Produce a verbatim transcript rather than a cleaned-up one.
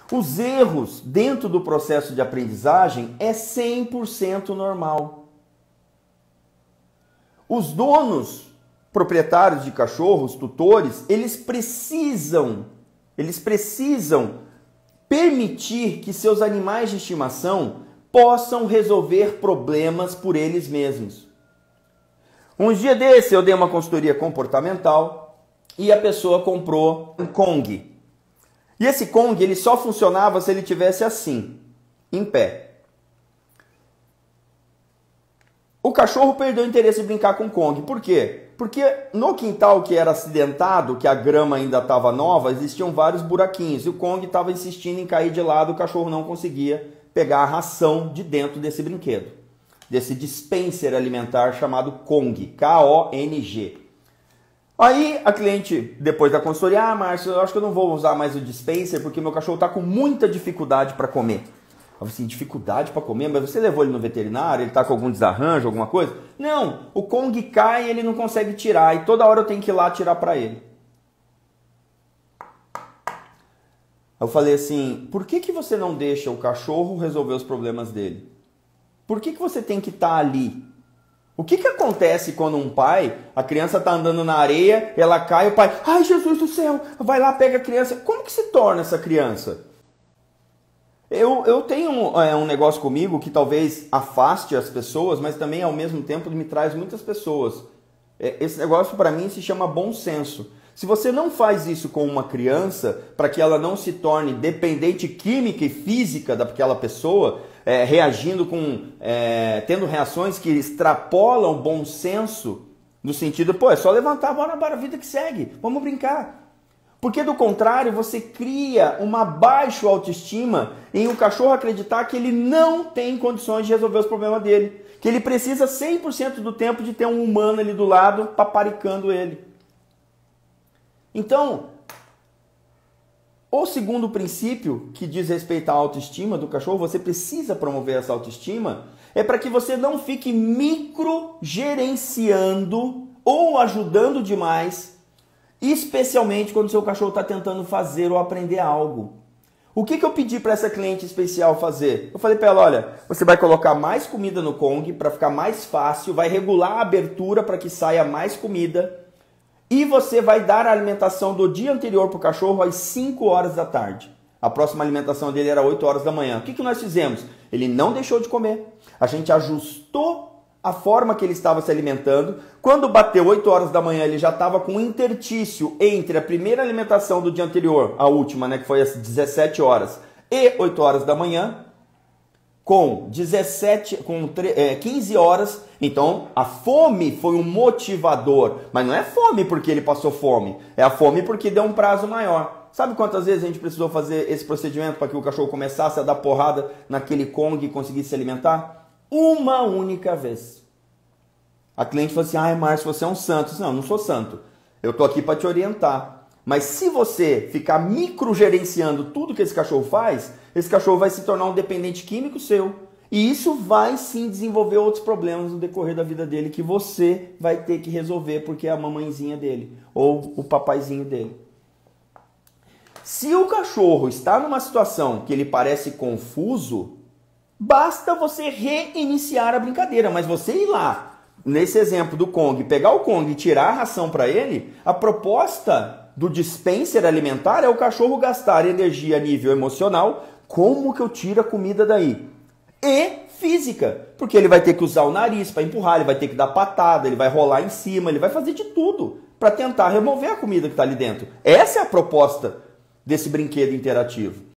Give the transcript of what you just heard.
Os erros dentro do processo de aprendizagem é cem por cento normal. Os donos, proprietários de cachorros, tutores, eles precisam, eles precisam permitir que seus animais de estimação possam resolver problemas por eles mesmos. Um dia desse eu dei uma consultoria comportamental e a pessoa comprou um Kong. E esse Kong ele só funcionava se ele tivesse assim, em pé. O cachorro perdeu o interesse de brincar com o Kong. Por quê? Porque no quintal que era acidentado, que a grama ainda estava nova, existiam vários buraquinhos. E o Kong estava insistindo em cair de lado, o cachorro não conseguia pegar a ração de dentro desse brinquedo. Desse dispenser alimentar chamado Kong, K O N G. Aí a cliente, depois da consultoria, ah, Márcio, eu acho que eu não vou usar mais o dispenser porque meu cachorro está com muita dificuldade para comer. Eu falei assim, dificuldade para comer? Mas você levou ele no veterinário? Ele está com algum desarranjo, alguma coisa? Não, o Kong cai e ele não consegue tirar. E toda hora eu tenho que ir lá tirar para ele. Eu falei assim, por que, que você não deixa o cachorro resolver os problemas dele? Por que, que você tem que estar ali? O que, que acontece quando um pai, a criança está andando na areia, ela cai, o pai, ai Jesus do céu, vai lá, pega a criança. Como que se torna essa criança? Eu, eu tenho é, um negócio comigo que talvez afaste as pessoas, mas também ao mesmo tempo me traz muitas pessoas. É, esse negócio para mim se chama bom senso. Se você não faz isso com uma criança, para que ela não se torne dependente química e física daquela pessoa, é, reagindo com, é, tendo reações que extrapolam o bom senso, no sentido, pô, é só levantar, bora, bora, a vida que segue, vamos brincar. Porque do contrário, você cria uma baixa autoestima em o cachorro acreditar que ele não tem condições de resolver os problemas dele. Que ele precisa cem por cento do tempo de ter um humano ali do lado paparicando ele. Então, o segundo princípio que diz respeito à autoestima do cachorro, você precisa promover essa autoestima, é para que você não fique microgerenciando ou ajudando demais, especialmente quando o seu cachorro está tentando fazer ou aprender algo. O que, que eu pedi para essa cliente especial fazer? Eu falei para ela, olha, você vai colocar mais comida no Kong para ficar mais fácil, vai regular a abertura para que saia mais comida e você vai dar a alimentação do dia anterior para o cachorro às cinco horas da tarde. A próxima alimentação dele era oito horas da manhã. O que, que nós fizemos? Ele não deixou de comer. A gente ajustou a forma que ele estava se alimentando. Quando bateu oito horas da manhã, ele já estava com um interstício entre a primeira alimentação do dia anterior, a última, né, que foi às dezessete horas, e oito horas da manhã, com, dezessete, com quinze horas. Então, a fome foi um motivador. Mas não é fome porque ele passou fome. É a fome porque deu um prazo maior. Sabe quantas vezes a gente precisou fazer esse procedimento para que o cachorro começasse a dar porrada naquele Kong e conseguisse se alimentar? Uma única vez. A cliente falou assim, ai Márcio, você é um santo. Não, não sou santo. Eu estou aqui para te orientar. Mas se você ficar microgerenciando tudo que esse cachorro faz, esse cachorro vai se tornar um dependente químico seu. E isso vai sim desenvolver outros problemas no decorrer da vida dele que você vai ter que resolver porque é a mamãezinha dele ou o papaizinho dele. Se o cachorro está numa situação que ele parece confuso, basta você reiniciar a brincadeira, mas você ir lá, nesse exemplo do Kong, pegar o Kong e tirar a ração para ele, a proposta do dispenser alimentar é o cachorro gastar energia a nível emocional. Como que eu tiro a comida daí? E física, porque ele vai ter que usar o nariz para empurrar, ele vai ter que dar patada, ele vai rolar em cima, ele vai fazer de tudo para tentar remover a comida que está ali dentro. Essa é a proposta desse brinquedo interativo.